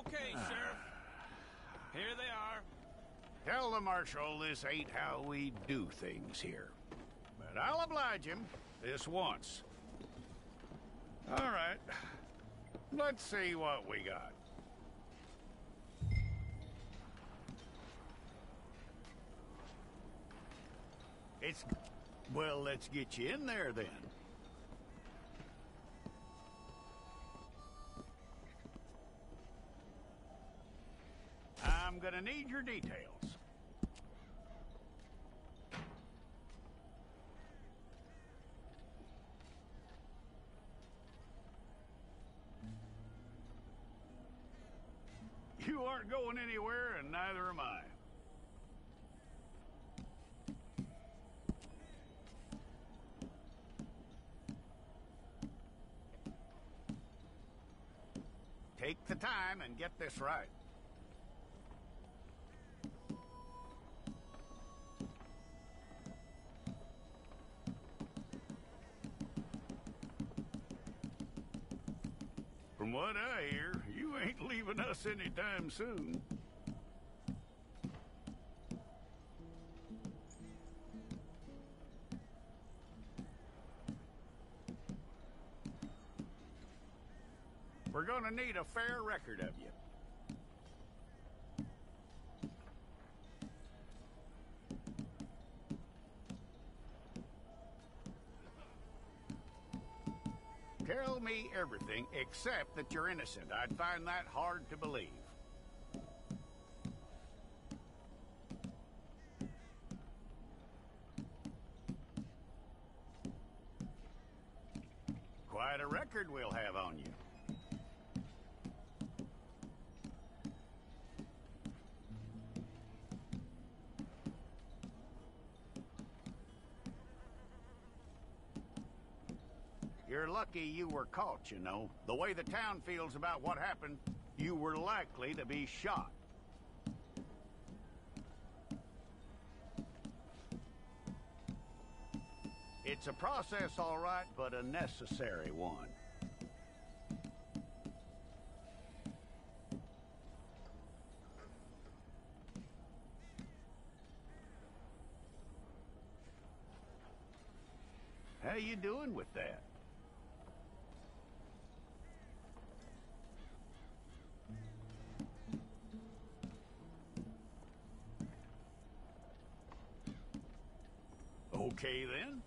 Okay, Sheriff. Here they are. Tell the Marshal this ain't how we do things here. But I'll oblige him this once. All right. Let's see what we got. Well, let's get you in there then. I'm gonna need your details. You aren't going anywhere, and neither am I. Take the time and get this right. From what I hear, you ain't leaving us anytime soon. We're gonna need a fair record of you. Tell me everything except that you're innocent. I'd find that hard to believe. Quite a record we'll have on you. You're lucky you were caught, you know. The way the town feels about what happened, you were likely to be shot. It's a process, all right, but a necessary one. How you doing with that? Okay, then.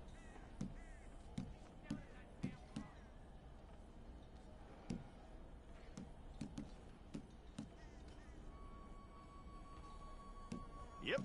Yep.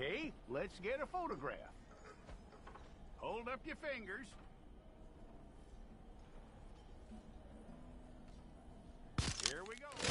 Okay, let's get a photograph. Hold up your fingers. Here we go.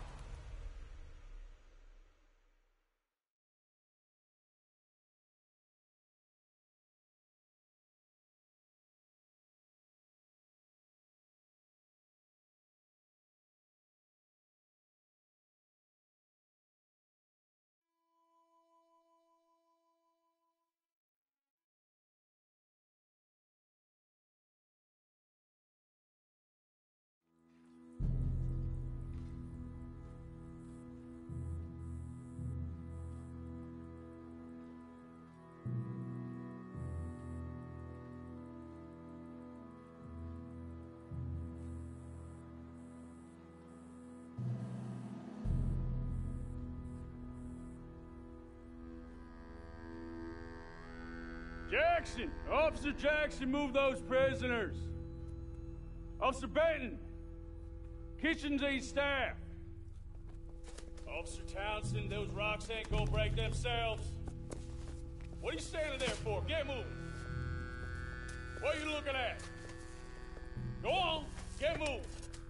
Jackson! Officer Jackson, move those prisoners! Officer Benton! Kitchens aid staff! Officer Townsend, those rocks ain't gonna break themselves. What are you standing there for? Get moving! What are you looking at? Go on, get moving!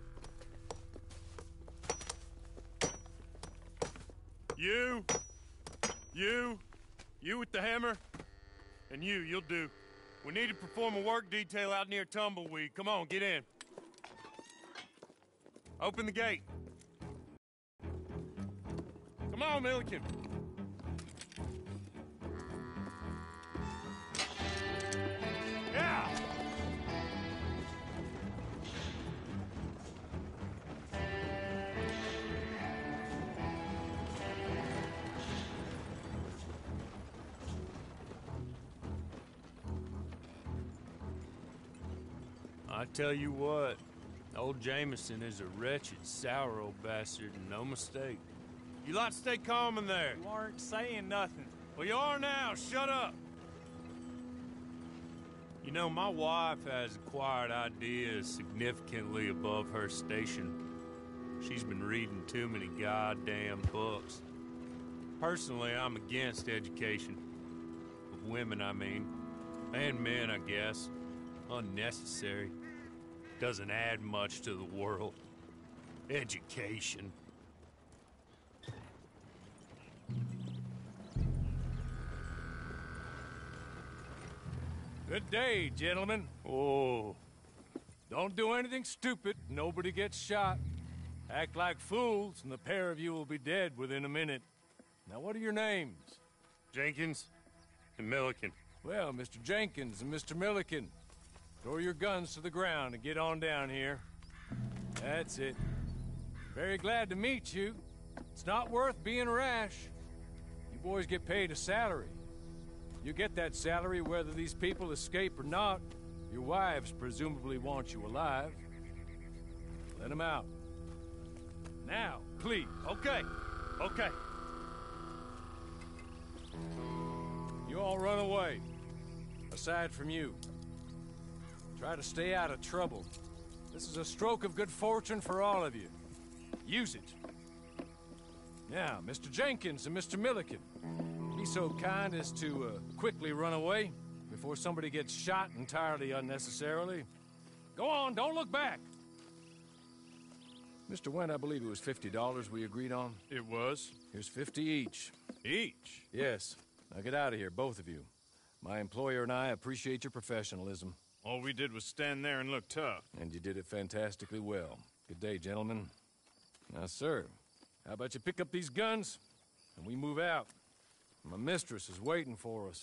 You with the hammer? And you'll do. We need to perform a work detail out near Tumbleweed. Come on, get in. Open the gate. Come on, Milliken. Yeah! I tell you what, old Jameson is a wretched, sour old bastard, and no mistake. You lot stay calm in there. You aren't saying nothing. Well, you are now. Shut up. You know, my wife has acquired ideas significantly above her station. She's been reading too many goddamn books. Personally, I'm against education. Of women, I mean. And men, I guess. Unnecessary. Doesn't add much to the world. Education. Good day, gentlemen. Oh, Don't do anything stupid. Nobody gets shot. Act like fools, and the pair of you will be dead within a minute. Now, what are your names? Jenkins and Milliken. Well, Mr. Jenkins and Mr. Milliken, throw your guns to the ground and get on down here. That's it. Very glad to meet you. It's not worth being rash. You boys get paid a salary. You get that salary whether these people escape or not. Your wives presumably want you alive. Let them out. Now, please. Okay. You all run away. Aside from you. Try to stay out of trouble. This is a stroke of good fortune for all of you. Use it. Now, Mr. Jenkins and Mr. Milliken, be so kind as to quickly run away before somebody gets shot entirely unnecessarily. Go on, don't look back. Mr. Went, I believe it was $50 we agreed on. It was. Here's 50 each. Each? Yes. Now get out of here, both of you. My employer and I appreciate your professionalism. All we did was stand there and look tough. And you did it fantastically well. Good day, gentlemen. Now, sir, how about you pick up these guns, and we move out? My mistress is waiting for us.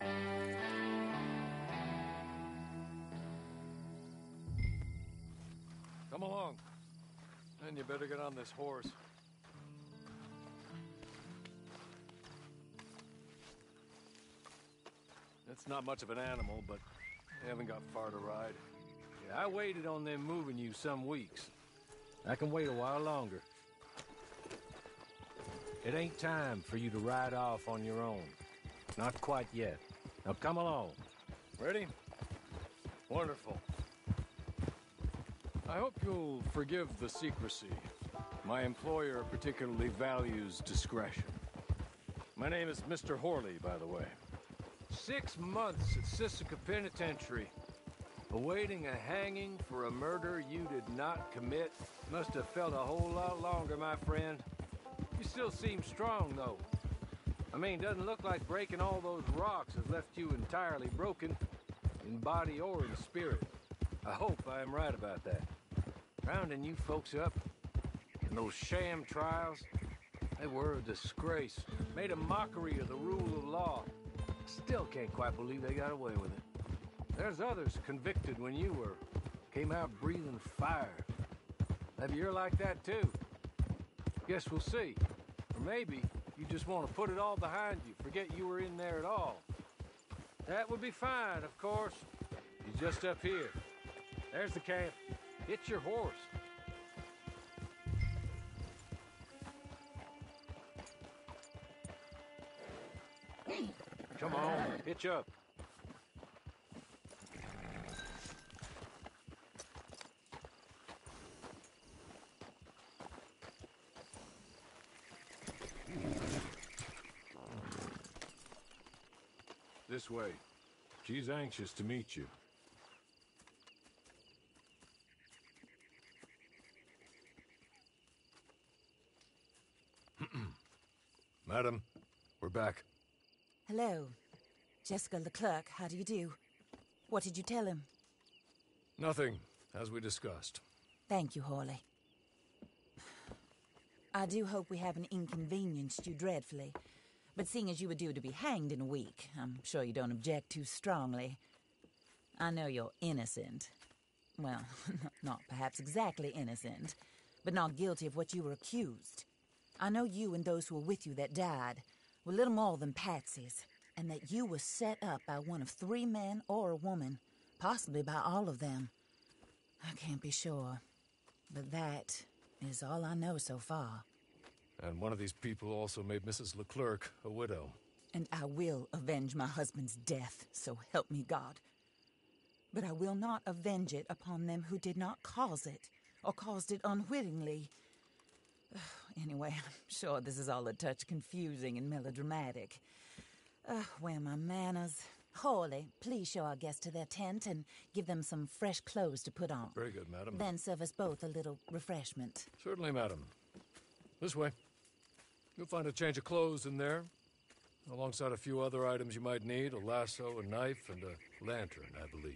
Come along. And you better get on this horse. It's not much of an animal, but they haven't got far to ride. Yeah, I waited on them moving you some weeks. I can wait a while longer. It ain't time for you to ride off on your own. Not quite yet. Now come along. Ready? Wonderful. I hope you'll forgive the secrecy. My employer particularly values discretion. My name is Mr. Horley, by the way. 6 months at Sisika Penitentiary, awaiting a hanging for a murder you did not commit. Must have felt a whole lot longer, my friend. You still seem strong, though. I mean, doesn't look like breaking all those rocks has left you entirely broken, in body or in spirit. I hope I am right about that. Rounding you folks up, and those sham trials, they were a disgrace. Made a mockery of the rule of law. Still can't quite believe they got away with it. There's others convicted when you were. Came out breathing fire. Maybe you're like that too. Guess we'll see. Or maybe you just want to put it all behind you, forget you were in there at all. That would be fine, of course. He's just up here. There's the camp. Hitch your horse. Come on, hitch up. This way. She's anxious to meet you. Madam, we're back. Hello. Jessica Leclerc, how do you do? What did you tell him? Nothing, as we discussed. Thank you, Horley. I do hope we haven't inconvenienced you dreadfully. But seeing as you were due to be hanged in a week, I'm sure you don't object too strongly. I know you're innocent. Well, not perhaps exactly innocent, but not guilty of what you were accused. I know you and those who were with you that died were little more than patsies, and that you were set up by one of 3 men or a woman, possibly by all of them. I can't be sure, but that is all I know so far. And one of these people also made Mrs. Leclerc a widow. And I will avenge my husband's death, so help me God. But I will not avenge it upon them who did not cause it, or caused it unwittingly. Anyway, I'm sure this is all a touch confusing and melodramatic. Where are my manners? Horley, please show our guests to their tent and give them some fresh clothes to put on. Very good, madam. Then serve us both a little refreshment. Certainly, madam. This way. You'll find a change of clothes in there, alongside a few other items you might need, a lasso, a knife, and a lantern, I believe.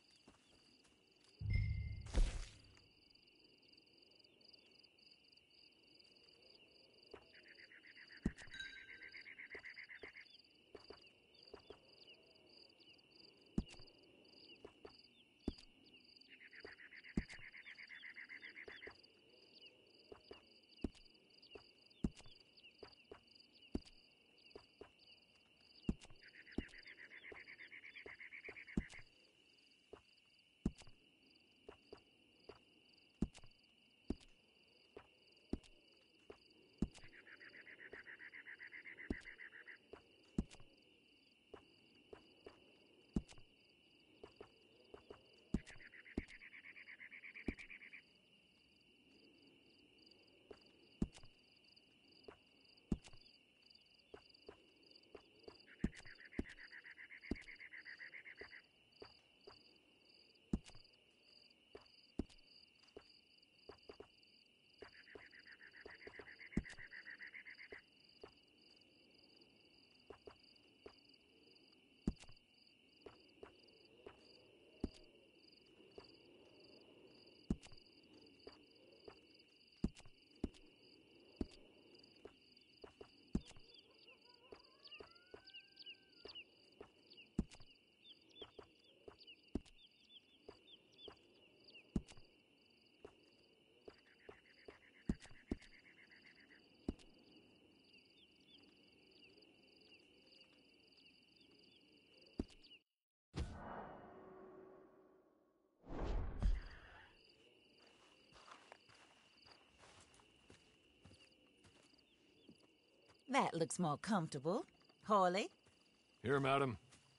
That looks more comfortable. Horley? Here, madam.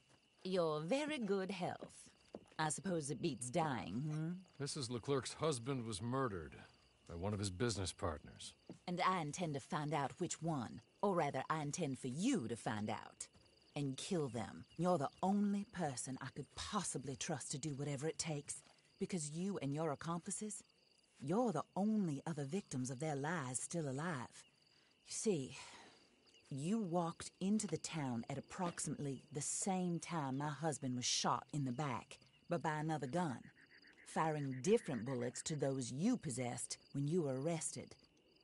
Your very good health. I suppose it beats dying, Mrs. Leclerc's husband was murdered by one of his business partners. And I intend to find out which one. Or rather, I intend for you to find out. And kill them. You're the only person I could possibly trust to do whatever it takes. Because you and your accomplices, you're the only other victims of their lies still alive. You see, you walked into the town at approximately the same time my husband was shot in the back, but by another gun, firing different bullets to those you possessed when you were arrested.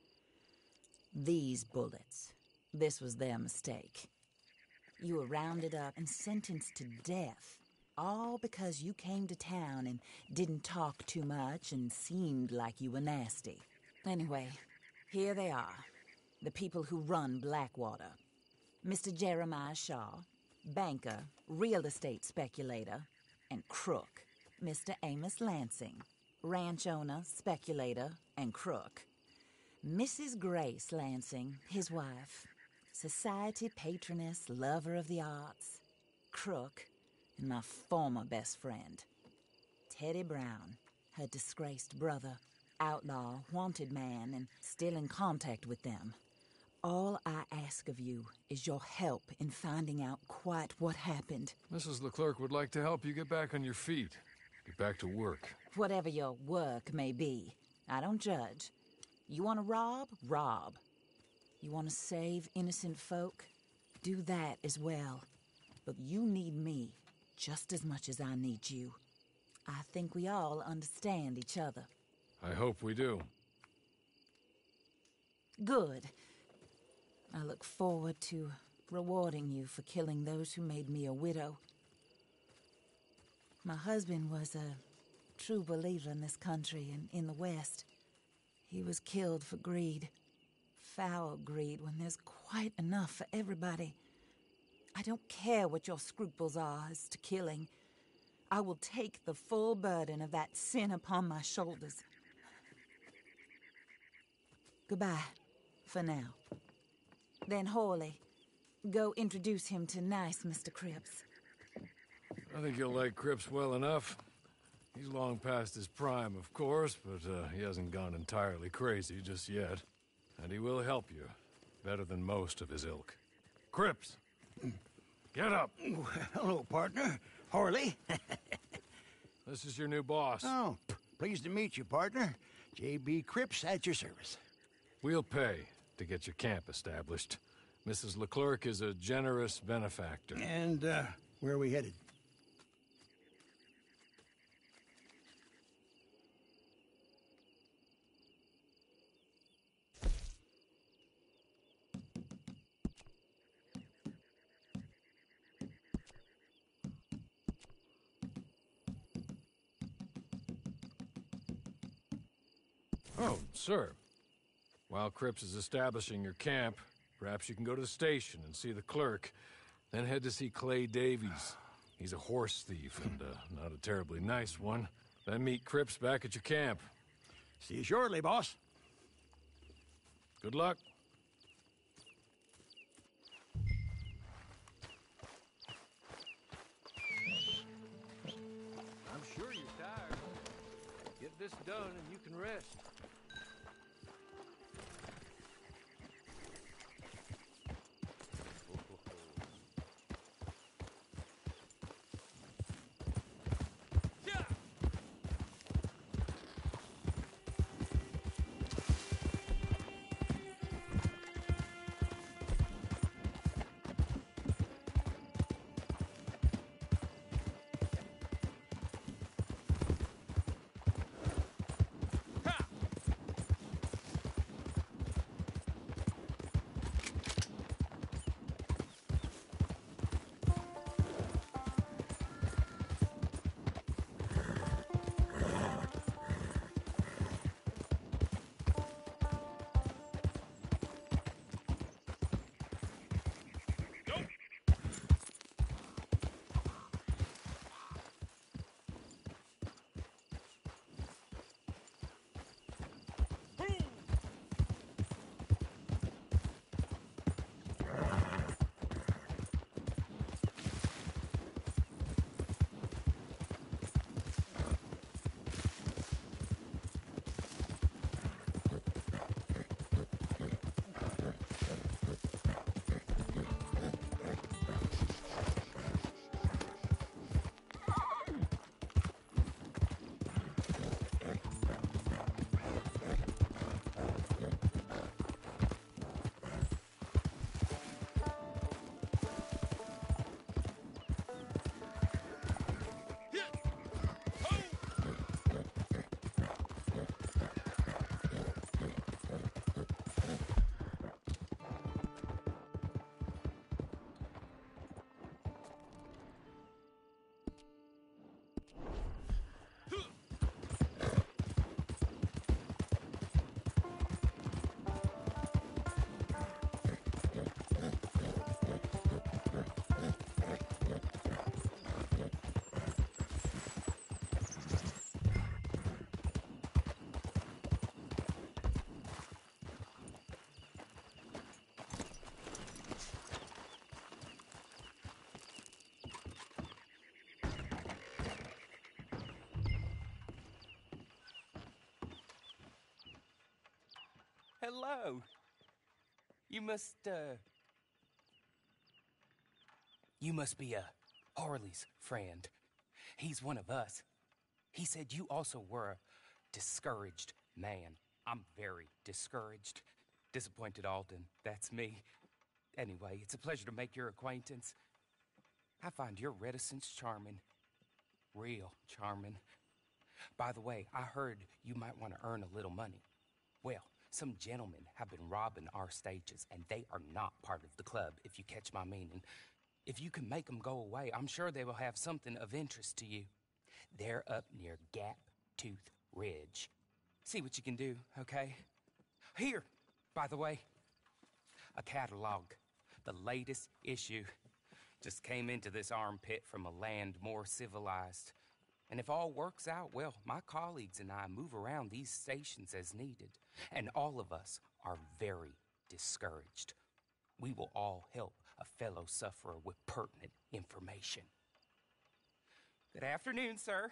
These bullets, this was their mistake. You were rounded up and sentenced to death, all because you came to town and didn't talk too much and seemed like you were nasty. Anyway, here they are, the people who run Blackwater. Mr. Jeremiah Shaw, banker, real estate speculator, and crook. Mr. Amos Lansing, ranch owner, speculator, and crook. Mrs. Grace Lansing, his wife, society patroness, lover of the arts, crook, and my former best friend, Teddy Brown, her disgraced brother, outlaw, wanted man, and still in contact with them. All I ask of you is your help in finding out quite what happened. Mrs. Leclerc would like to help you get back on your feet. Get back to work. Whatever your work may be, I don't judge. You want to rob? Rob. You want to save innocent folk? Do that as well. But you need me just as much as I need you. I think we all understand each other. I hope we do. Good. I look forward to rewarding you for killing those who made me a widow. My husband was a true believer in this country and in the West. He was killed for greed. Foul greed when there's quite enough for everybody. I don't care what your scruples are as to killing. I will take the full burden of that sin upon my shoulders. Goodbye, for now. Then Hawley, go introduce him to nice Mr. Cripps. I think you'll like Cripps well enough. He's long past his prime, of course, but he hasn't gone entirely crazy just yet. And he will help you, better than most of his ilk. Cripps! Get up! Hello, partner. Harley. This is your new boss. Oh, pleased to meet you, partner. J.B. Cripps at your service. We'll pay to get your camp established. Mrs. Leclerc is a generous benefactor. And, where are we headed? Oh, sir. While Cripps is establishing your camp, perhaps you can go to the station and see the clerk, then head to see Clay Davies. He's a horse thief and not a terribly nice one. Then meet Cripps back at your camp. See you shortly, boss. Good luck. I'm sure you're tired. Get this done and you can rest. hello. You must be Harley's friend. He's one of us. He said you also were a discouraged man. I'm very discouraged. Disappointed Alden, that's me. Anyway, it's a pleasure to make your acquaintance. I find your reticence charming. Real charming. By the way, I heard you might want to earn a little money. Well, some gentlemen have been robbing our stages, and they are not part of the club, if you catch my meaning. If you can make them go away, I'm sure they will have something of interest to you. They're up near Gap Tooth Ridge. See what you can do, okay? Here, by the way, a catalog. The latest issue. Just came into this armpit from a land more civilized. And if all works out, well, my colleagues and I move around these stations as needed. And all of us are very discouraged. We will all help a fellow sufferer with pertinent information. Good afternoon, sir.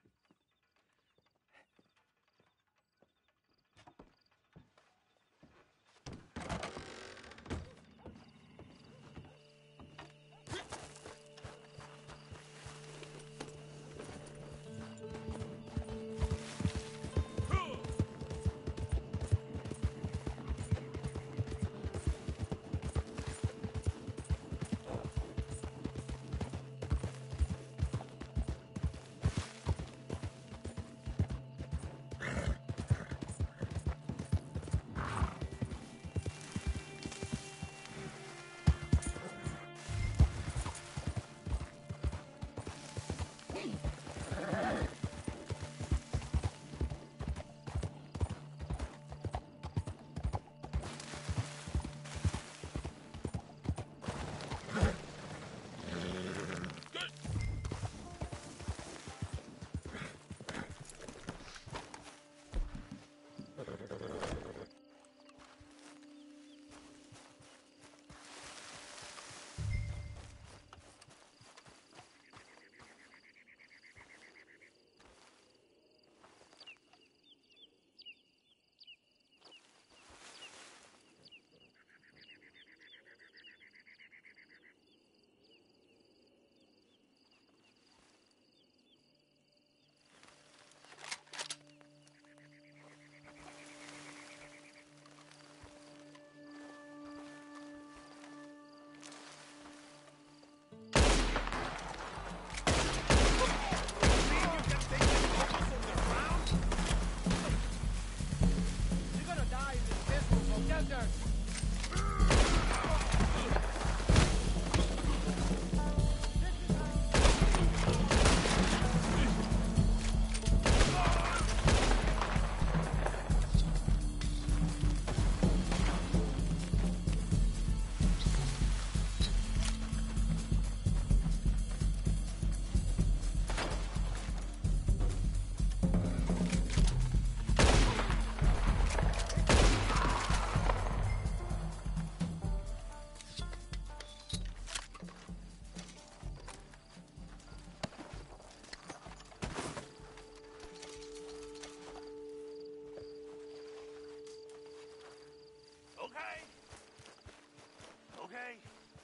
Okay?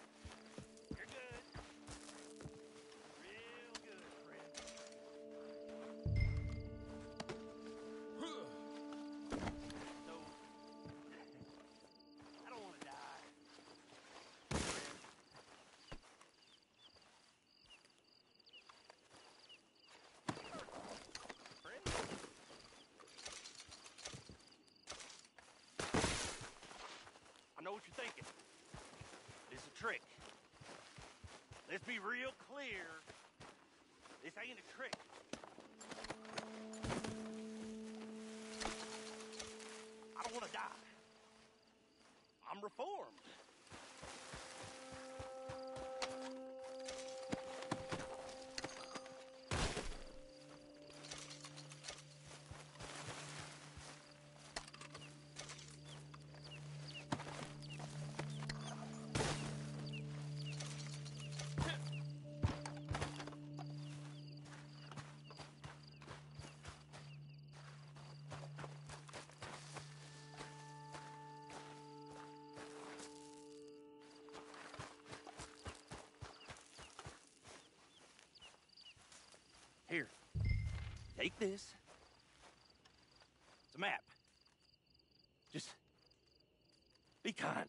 You're good. Real good, friend. So, I don't want to die. Friend? I know what you're thinking. It's a trick. Let's be real clear. This ain't a trick. I don't want to die. I'm reformed. Take this. It's a map. Just be kind.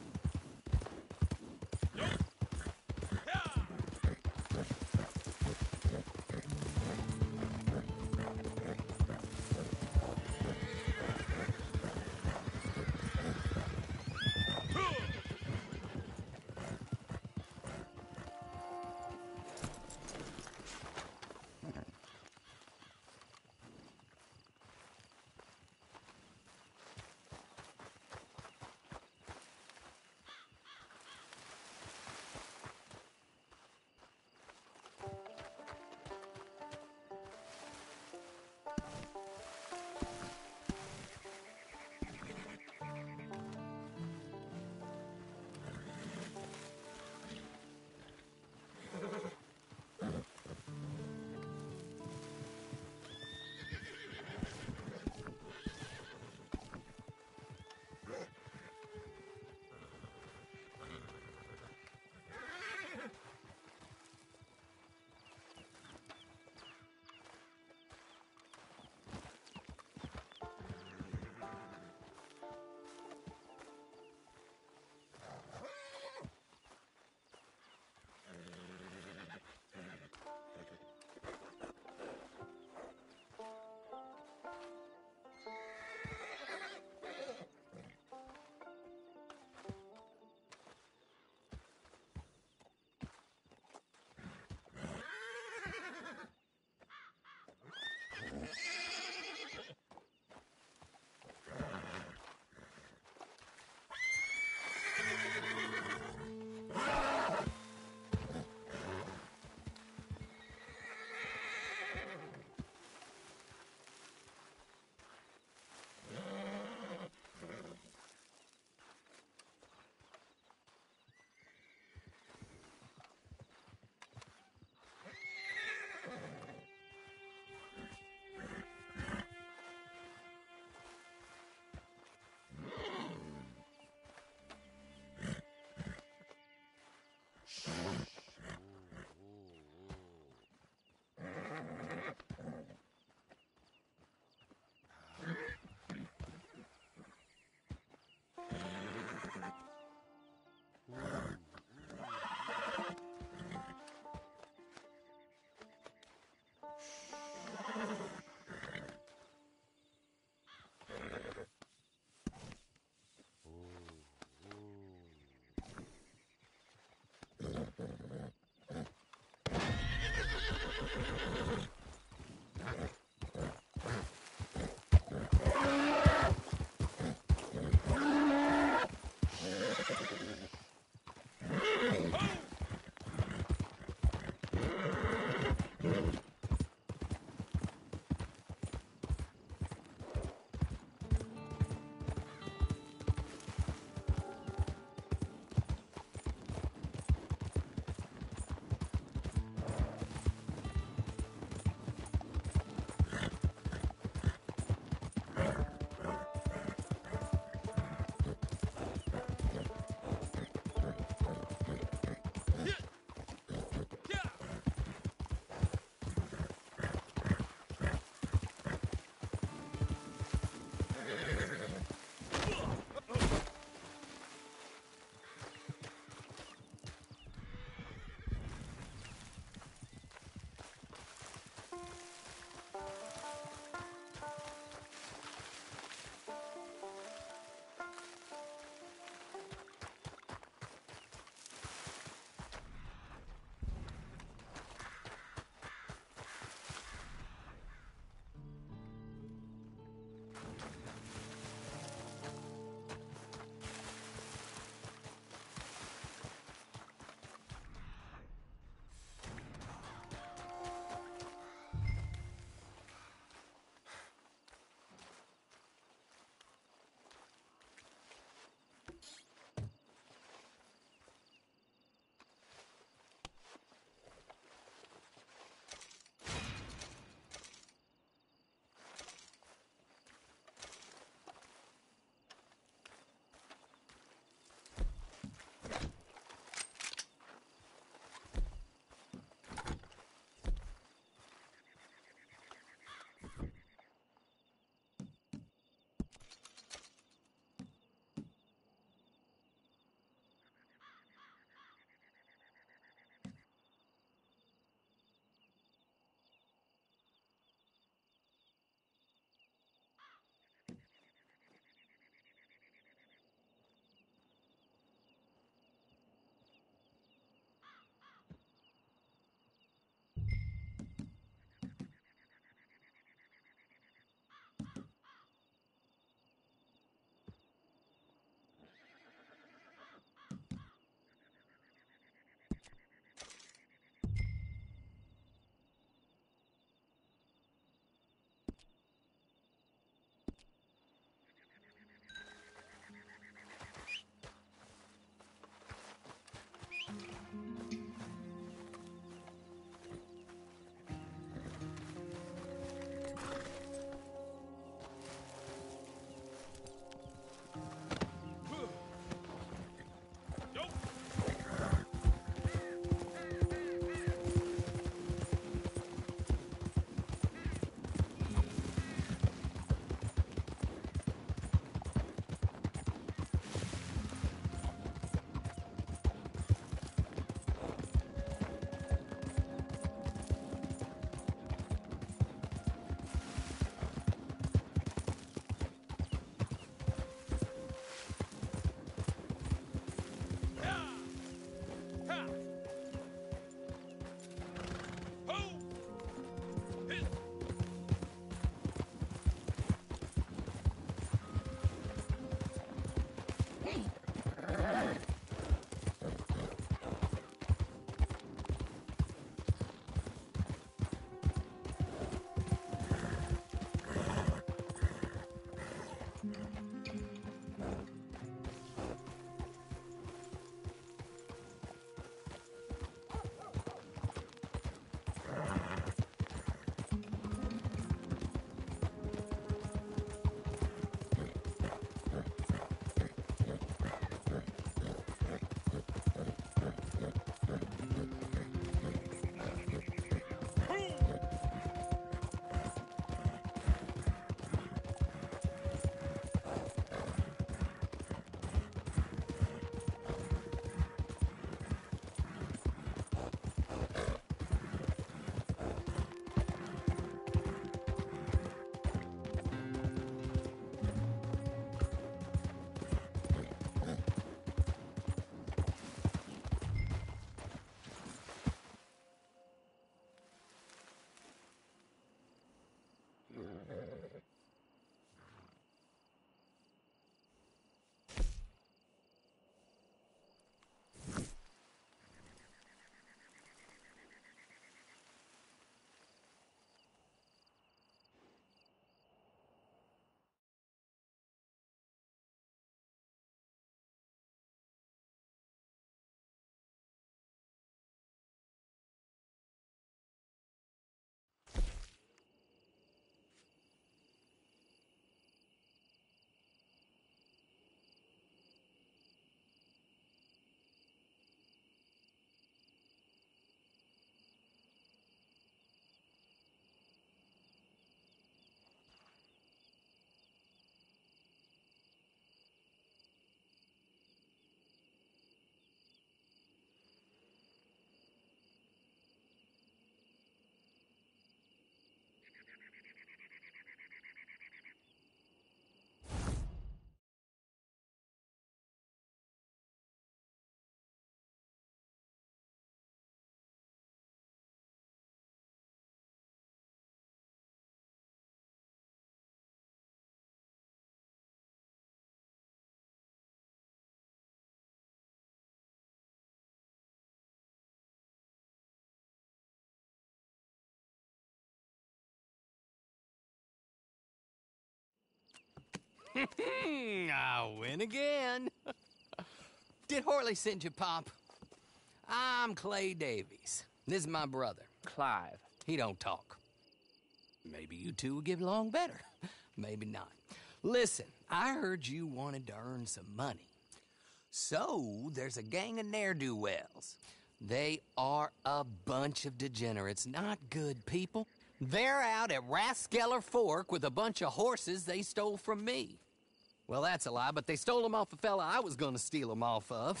I win again. Did Horley send you, Pop? I'm Clay Davies. This is my brother, Clive. He don't talk. Maybe you two will get along better. Maybe not. Listen, I heard you wanted to earn some money. So, there's a gang of ne'er-do-wells. They are a bunch of degenerates, not good people. They're out at Raskeller Fork with a bunch of horses they stole from me. Well, that's a lie, but they stole them off a fella I was gonna steal them off of.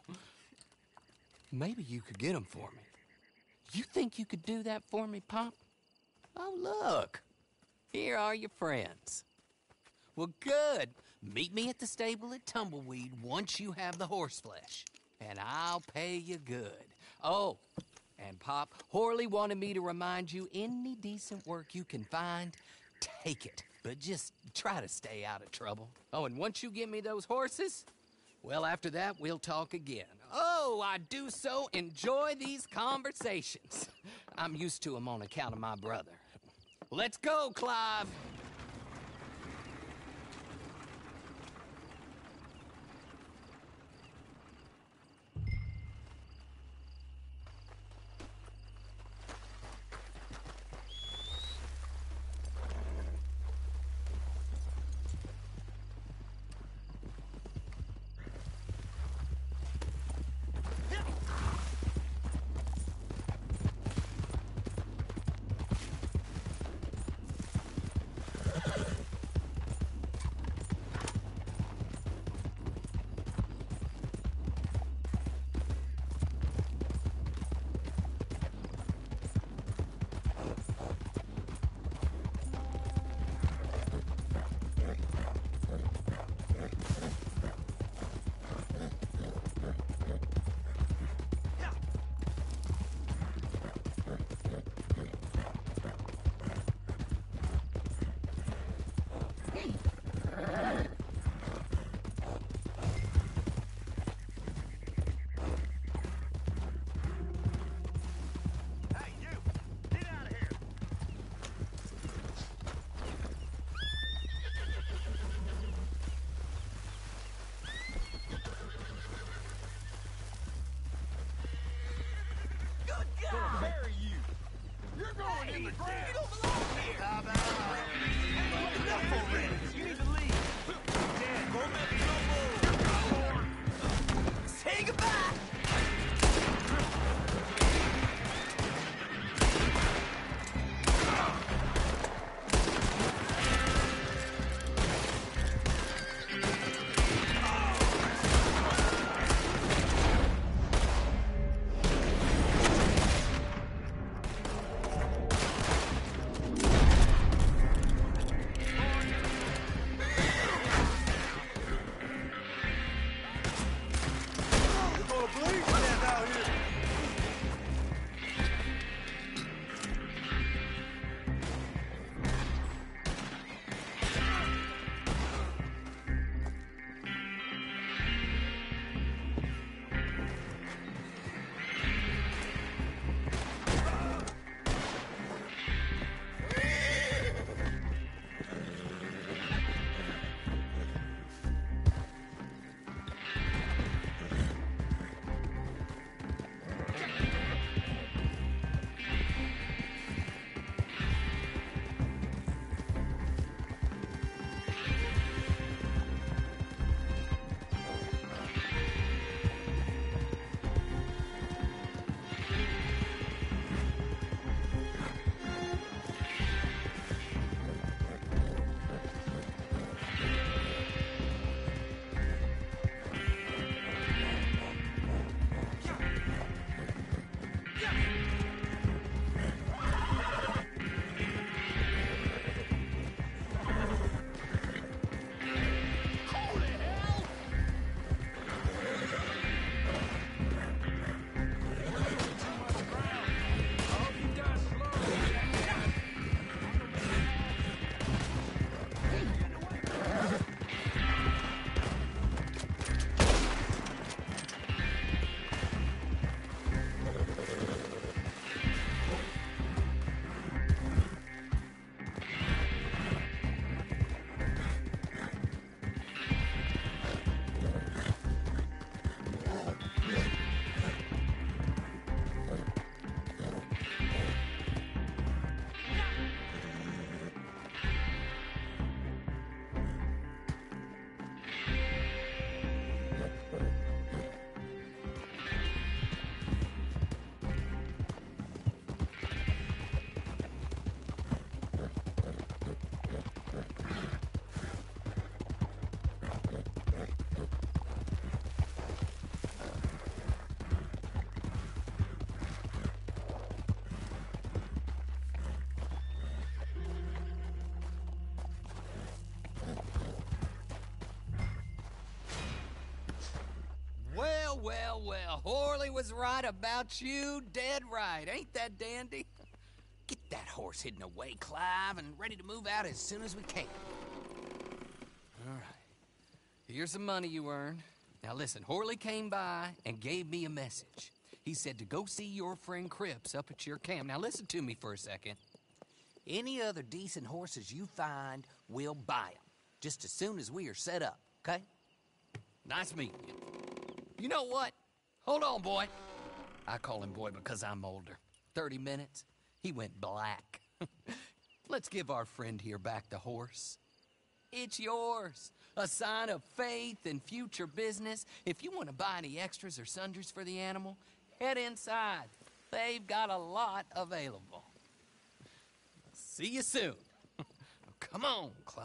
Maybe you could get them for me. You think you could do that for me, Pop? Oh, look. Here are your friends. Well, good. Meet me at the stable at Tumbleweed once you have the horse flesh, and I'll pay you good. Oh, and Pop, Horley wanted me to remind you, any decent work you can find, take it. But just try to stay out of trouble. Oh, and once you give me those horses, well, after that, we'll talk again. Oh, I do so enjoy these conversations. I'm used to them on account of my brother. Let's go, Clive. well. Horley was right about you, dead right. Ain't that dandy? Get that horse hidden away, Clive, and ready to move out as soon as we can. All right. Here's the money you earned. Now listen, Horley came by and gave me a message. He said to go see your friend Cripps up at your camp. Now listen to me for a second. Any other decent horses you find, we'll buy them. Just as soon as we are set up, okay? Nice meeting you. You know what? Hold on, boy. I call him boy because I'm older. 30 minutes, he went black. Let's give our friend here back the horse. It's yours. A sign of faith and future business. If you want to buy any extras or sundries for the animal, head inside. They've got a lot available. See you soon. Come on, Clive.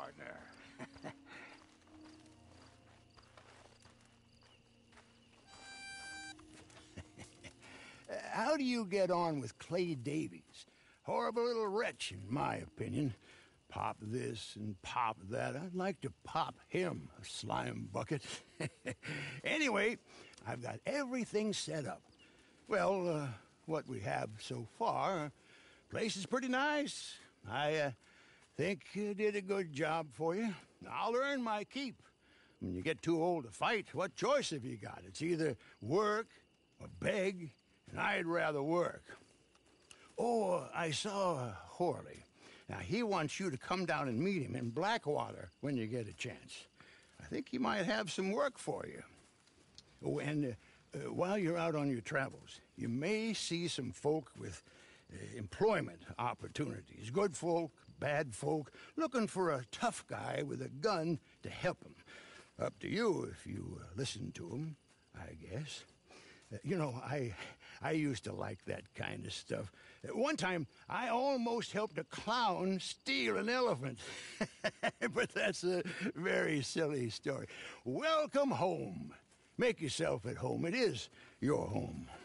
partner. How do you get on with Clay Davies? Horrible little wretch, in my opinion. Pop this and pop that. I'd like to pop him, a slime bucket. Anyway, I've got everything set up. Well, what we have so far, place is pretty nice. I think you did a good job for you. I'll earn my keep. When you get too old to fight, what choice have you got? It's either work or beg, and I'd rather work. Oh, I saw Horley. Now, he wants you to come down and meet him in Blackwater when you get a chance. I think he might have some work for you. Oh, and while you're out on your travels, you may see some folk with employment opportunities. Good folk, bad folk, looking for a tough guy with a gun to help them. Up to you if you listen to him, I guess. You know, I used to like that kind of stuff. One time, I almost helped a clown steal an elephant. But that's a very silly story. Welcome home. Make yourself at home. It is your home.